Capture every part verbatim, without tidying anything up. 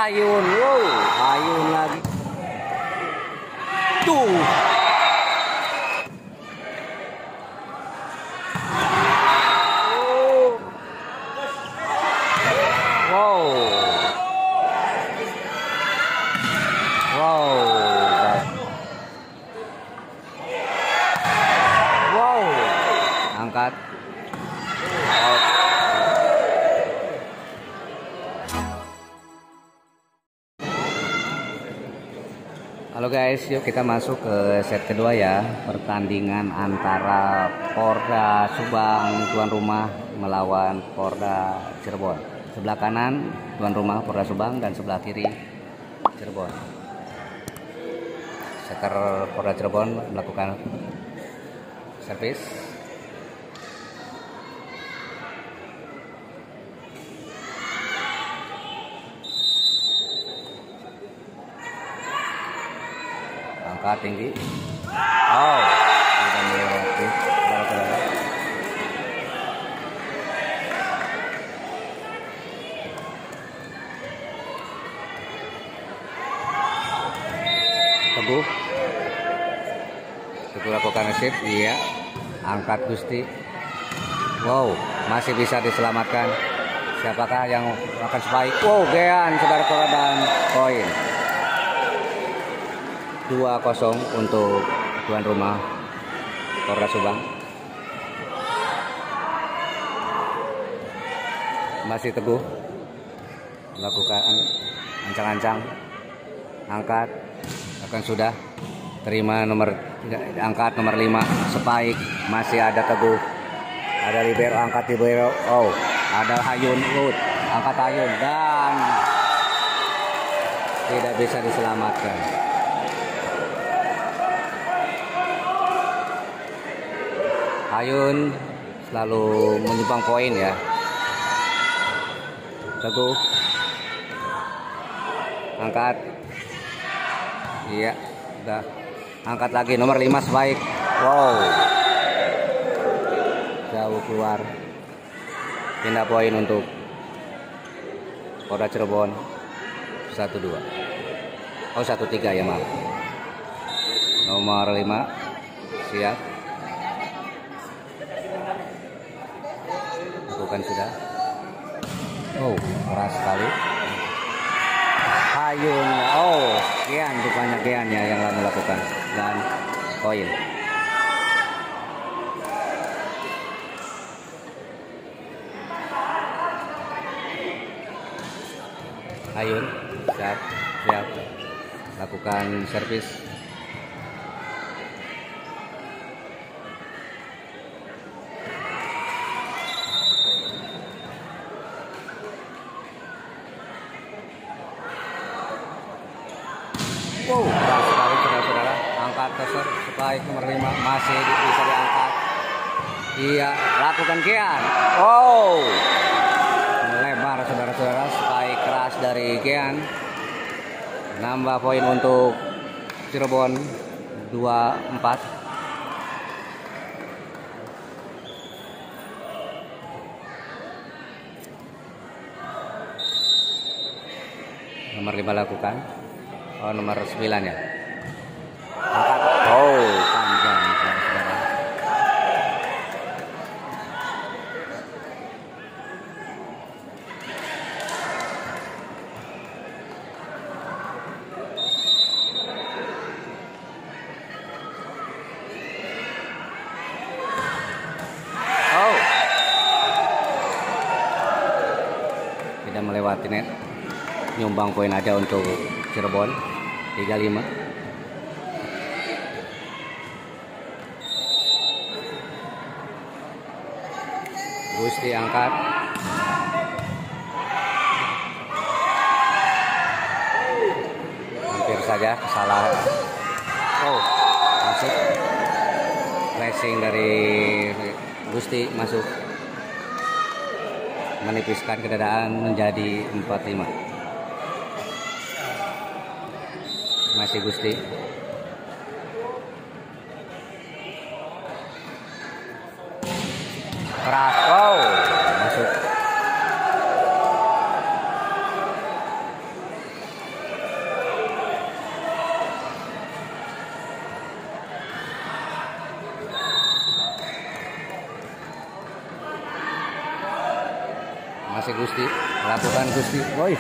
Hayun, wow, Hayun lagi. Tuh. Wow. Wow. Wow. Angkat. Out. Halo guys, yuk kita masuk ke set kedua ya. Pertandingan antara Porda Subang tuan rumah melawan Porda Cirebon. Sebelah kanan tuan rumah Porda Subang dan sebelah kiri Cirebon. Setter Porda Cirebon melakukan servis. Angkat tinggi. Oh, tidak melewati. Teguh. Teguh lakukan resip. Iya. Angkat Gusti. Wow, masih bisa diselamatkan. Siapakah yang akan spike? Wow, Gean saudara-saudara dan poin. dua kosong untuk tuan rumah Porda Subang. Masih Teguh lakukan ancang-ancang, angkat, akan sudah terima nomor angkat nomor lima spike. Masih ada Teguh, ada libero, angkat libero. Oh, ada Hayun, Wood, angkat Hayun dan tidak bisa diselamatkan. Hayun selalu menyumbang poin ya. Teguh angkat, iya, udah angkat lagi nomor lima spike. Wow, jauh keluar. Pindah poin untuk Porda Cirebon. Satu dua. Oh satu tiga ya maaf. Nomor lima siap. Bukan sudah. Oh, keras sekali. Hayun. Oh, Gean rupanya Gean ya yang melakukan dan poin. Hayun siap, siap. Lakukan servis. Wow, keras sekali saudara-saudara. Angkat toser spike nomor lima masih bisa diangkat. Iya, lakukan Gean. Oh, melebar saudara-saudara. Spike keras dari Gean. Nambah poin untuk Cirebon dua empat. Nomor lima lakukan. Oh, nomor sembilan ya. Angkat. Oh, panjang saudara-saudara. Oh. Tidak melewati net. Nyumbang poin aja untuk Cirebon tiga lima. Gusti angkat. Hampir saja kesalahan. Oh, masuk. Racing dari Gusti masuk. Menipiskan keadaan menjadi empat lima. Masih Gusti. Keras. Wow, masuk. Masih Gusti, lakukan Gusti. Woi.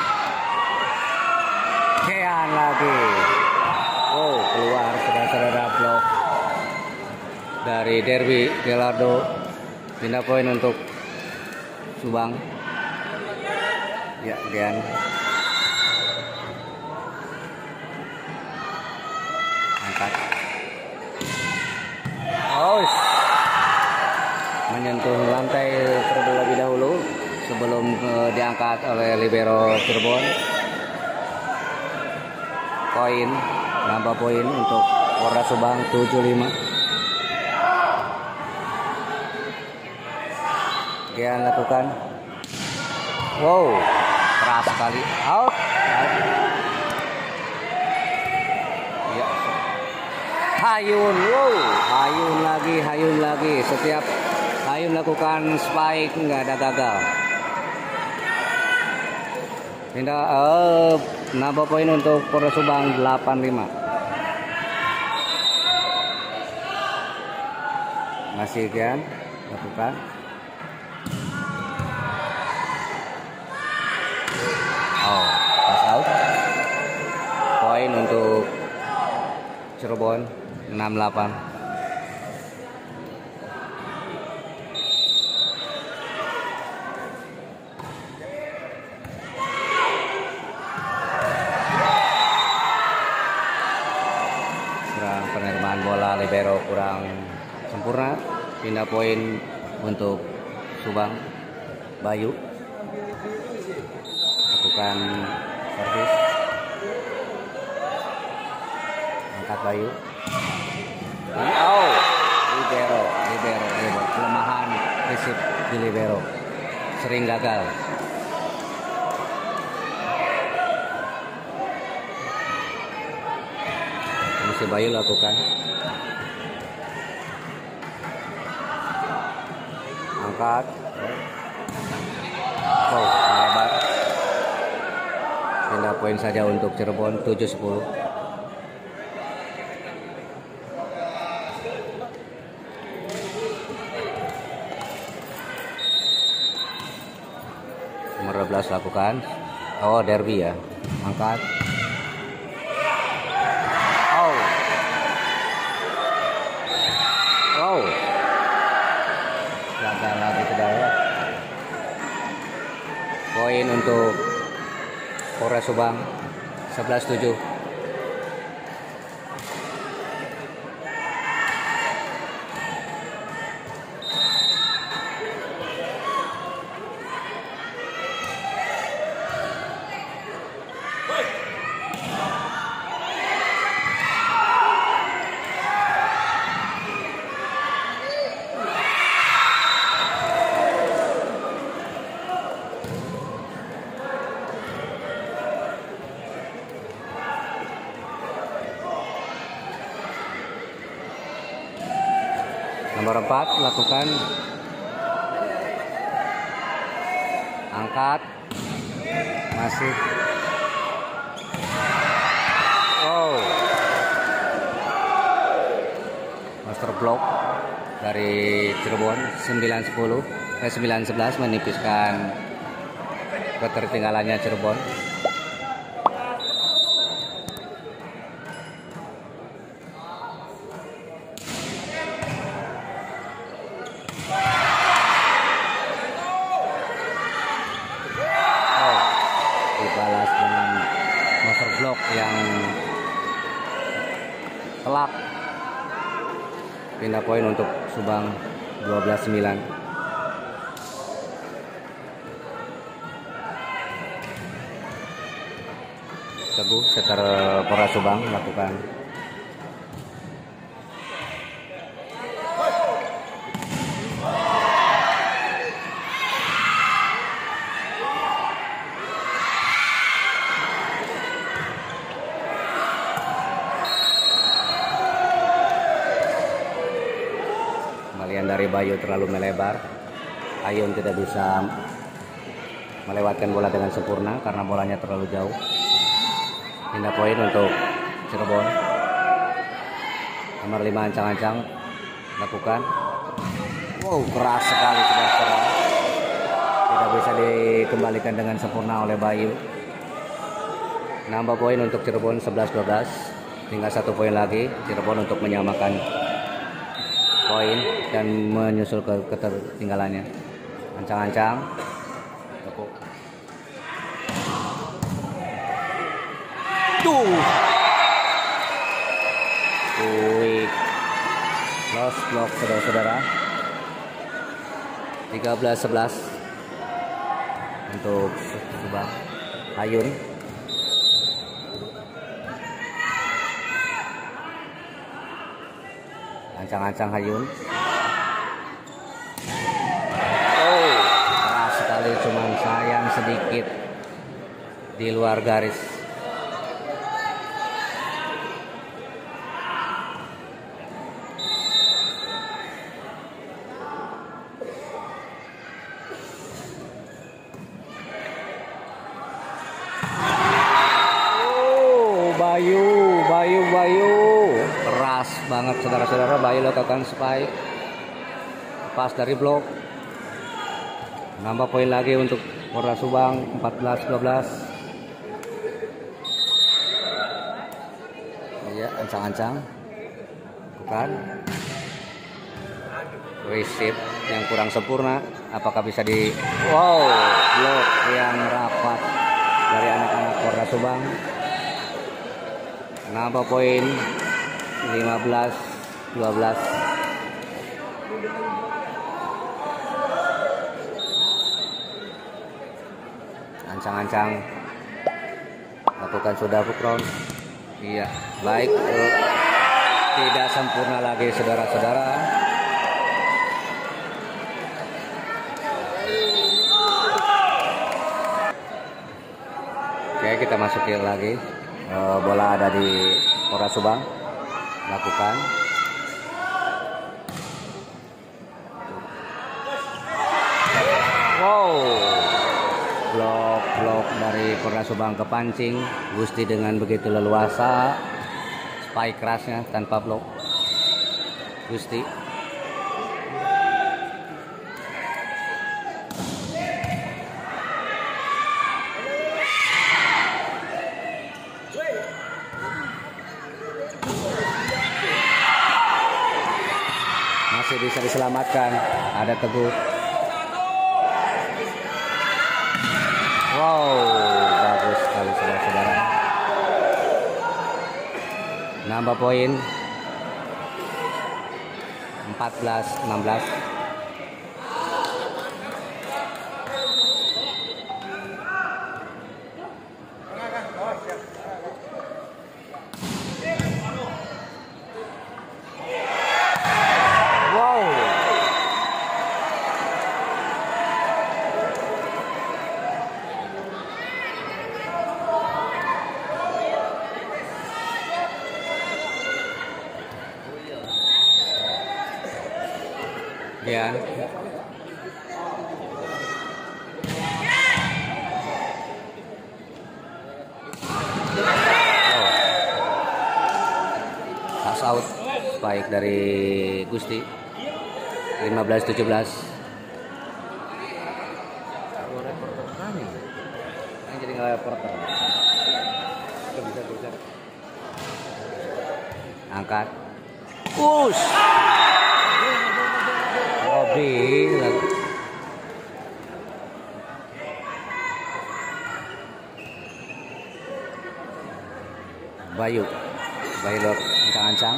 Kean lagi. Oh, keluar saudara-saudara blok dari Derby Gelardo. Pindah poin untuk Subang. Ya, Dean. Angkat. Oh, menyentuh lantai terlebih dahulu sebelum uh, diangkat oleh libero Cirebon. Poin, nambah poin untuk Polres Subang tujuh lima. Dia lakukan. Wow, keras sekali. Out. Out. Ya. Hayun, wow, Hayun lagi, Hayun lagi. Setiap Hayun lakukan spike nggak ada gagal. Pindah, uh, nambah poin untuk Polres Subang delapan lima. Masih kan lakukan. Oh, pass out. Poin untuk Cirebon enam delapan. Penerimaan bola libero kurang sempurna. Pindah poin untuk Subang. Bayu lakukan servis. Angkat Bayu. Oh, libero, libero, libero. Kelemahan prinsip di libero, sering gagal. Masih Bayu lakukan. Angkat. Oh, melebar. Pindah poin saja untuk Cirebon tujuh sepuluh. Nomor dua belas lakukan. Oh, Derby ya. Angkat. Oh. Oh. Gagal lagi saudara. Poin untuk Polres Subang sebelas tujuh. Nomor empat lakukan. Angkat. Masih. Oh. Master block dari Cirebon sembilan sepuluh eh sembilan sebelas menipiskan ketertinggalannya Cirebon. Balas dengan master block yang telak. Pindah poin untuk Subang dua belas sembilan. Teguh setter Polres Subang melakukan. Kembalian dari Bayu terlalu melebar. Ayun tidak bisa melewatkan bola dengan sempurna karena bolanya terlalu jauh. Pindah poin untuk Cirebon. Nomor lima Ancang-Ancang lakukan. Wow, keras sekali saudara. Tidak apakah bisa dikembalikan dengan sempurna oleh Bayu. Nambah poin untuk Cirebon sebelas dua belas, tinggal satu poin lagi Cirebon untuk menyamakan poin dan menyusul ke ketertinggalannya. Ancang-ancang tuh quick lost block saudara-saudara. Tiga belas sebelas untuk Subang. Hayun ancang-ancang Hayun. Oh, keras sekali, cuman sayang sedikit di luar garis. Bayu, Bayu, Bayu, keras banget saudara-saudara. Bayu lakukan spike, pas dari blok. Nambah poin lagi untuk Polres Subang empat belas dua belas. Iya, ancang-ancang, bukan receive yang kurang sempurna. Apakah bisa di wow, blok yang rapat dari anak-anak Polres Subang. Nambah poin lima belas dua belas. Ancang-ancang lakukan sudah Bukron. Iya, baik. Uh, tidak sempurna lagi saudara-saudara. Oke, kita masukin lagi. Uh, bola ada di Polres Subang. Lakukan. Wow, blok-blok dari Polres Subang kepancing. Gusti dengan begitu leluasa, spike kerasnya tanpa blok. Gusti masih bisa diselamatkan, ada Teguh. Wow, bagus sekali saudara-saudara. Nambah poin empat belas enam belas. Ya. Oh. Pass out baik dari Gusti. lima belas tujuh belas. Ini jadi nggak reporter. Bisa bisa. Angkat. Push. Robi Bayu Bayu Lord ancang-ancang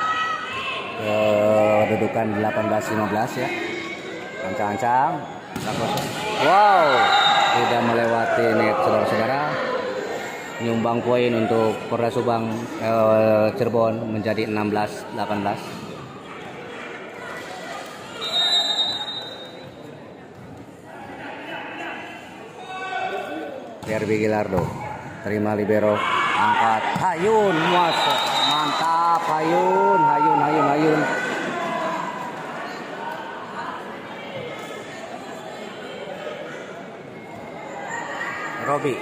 kedudukan delapan belas lima belas ya. Ancang-ancang. Wow, tidak melewati net saudara-saudara. Nyumbang poin untuk Polres Subang eh, Cirebon menjadi enam belas delapan belas. Derby Gilardo terima libero, angkat Hayun, masuk, mantap Hayun, Hayun, Hayun, Hayun. Robi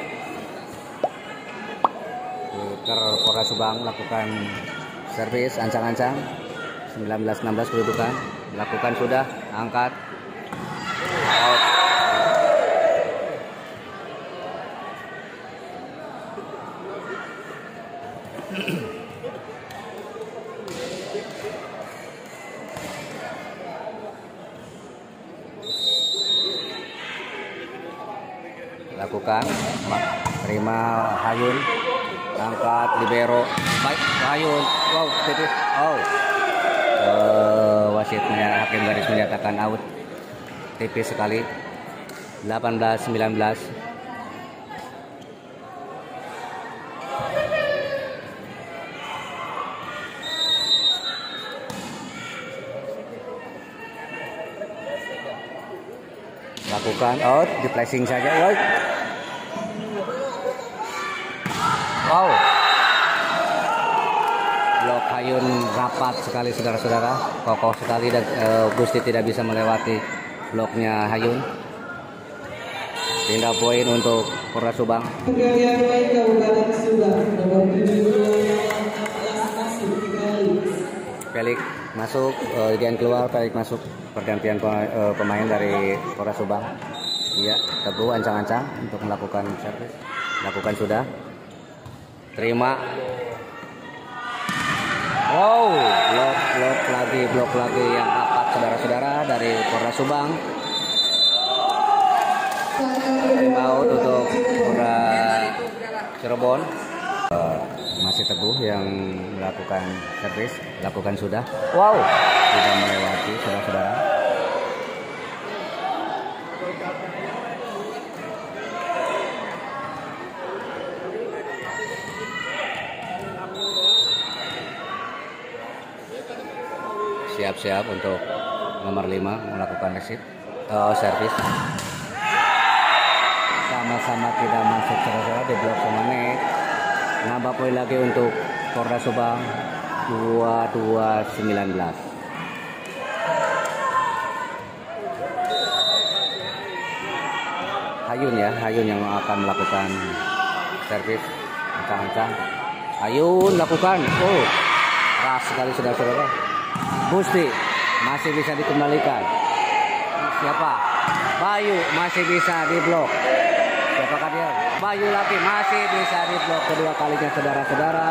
Puter Polres Subang lakukan servis ancang-ancang. Sembilan belas enam belas kedudukan, lakukan sudah, angkat out. lakukan, terima Hayun, angkat libero, baik Hayun, wow tipis, oh uh, wasitnya hakim garis menyatakan out, tipis sekali, delapan belas sembilan belas. Lakukan out, di flashing saja, wow. Wow, blok Hayun rapat sekali saudara-saudara, kokoh sekali dan uh, Gusti tidak bisa melewati bloknya Hayun. Tindak poin untuk Porda Subang. Pelik masuk, uh, Dian keluar, Pelik masuk. Pergantian pemain dari Porda Subang. Iya, Teguh ancang-ancang untuk melakukan servis. Lakukan sudah. Terima. Wow, blok blok lagi, blok lagi yang rapat saudara-saudara dari Porda Subang. Out untuk Porda Cirebon. Uh, masih Teguh yang melakukan servis, lakukan sudah. Wow, sudah melewati saudara-saudara. Siap-siap untuk nomor lima melakukan receive, uh, servis. Sama-sama tidak masuk saudara-saudara di blok semenit. Nambah poin lagi untuk Porda Subang dua dua sembilan belas. Hayun ya, Hayun yang akan melakukan servis ancang-ancang. Hayun lakukan. Oh, keras sekali saudara-saudara. Gusti masih bisa dikembalikan. Siapa? Bayu masih bisa diblok. Siapakah dia? Bayu lagi masih bisa diblok kedua kalinya saudara-saudara.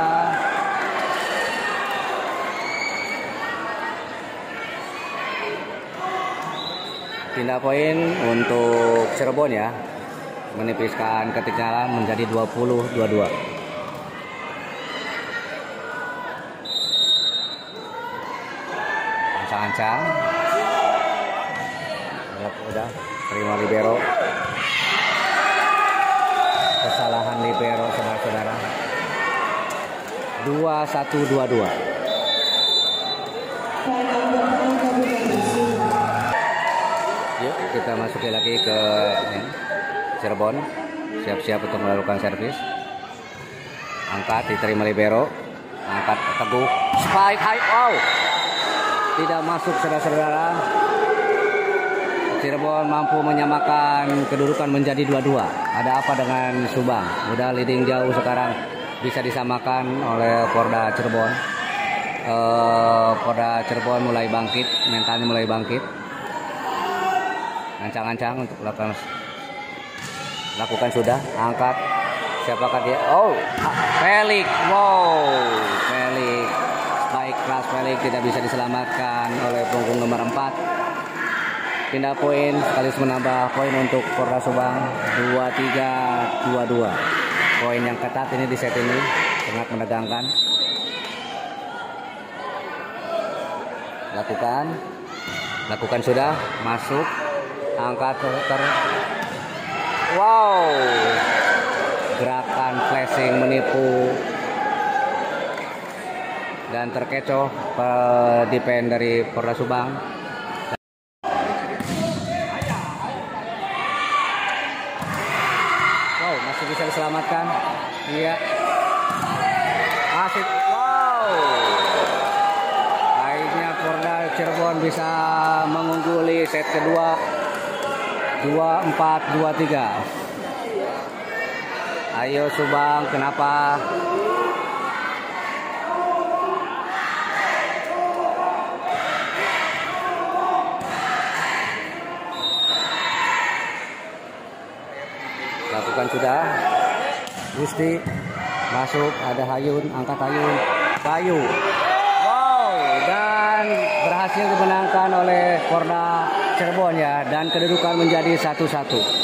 Tindak poin untuk Cirebon ya, menipiskan ketinggalan menjadi dua puluh dua puluh dua. Ancang-ancang. Udah terima libero. Kesalahan libero saudara-saudara. dua satu dua dua. Yuk kita masuki lagi ke ya, Cirebon. Siap-siap untuk melakukan servis. Angkat, diterima libero. Angkat Teguh. Spike high. Wow. Tidak masuk saudara-saudara. Cirebon mampu menyamakan kedudukan menjadi dua dua. Ada apa dengan Subang? Udah leading jauh sekarang, bisa disamakan oleh Porda Cirebon. Uh, Porda Cirebon mulai bangkit, mentalnya mulai bangkit. Ancang-ancang untuk lakukan lakukan sudah, angkat. Siapakah dia? Oh, Pelik. Wow, Pelik. Baik, kelas Pelik tidak bisa diselamatkan oleh punggung nomor empat. Pindah poin sekaligus menambah poin untuk Porda Subang dua tiga dua dua. Poin yang ketat ini di set ini sangat menegangkan. Lakukan, lakukan sudah, masuk, angkat ter. Wow, gerakan flashing menipu dan terkecoh defense dari Porda Subang. Bisa diselamatkan. Iya. Asik. Wow. Akhirnya Porda Cirebon bisa mengungguli set kedua dua empat dua tiga. Ayo Subang, kenapa? Lakukan sudah. Gusti masuk, ada Hayun, angkat Hayun, Bayu. Wow, dan berhasil dimenangkan oleh Porda Cirebon ya, dan kedudukan menjadi satu satu.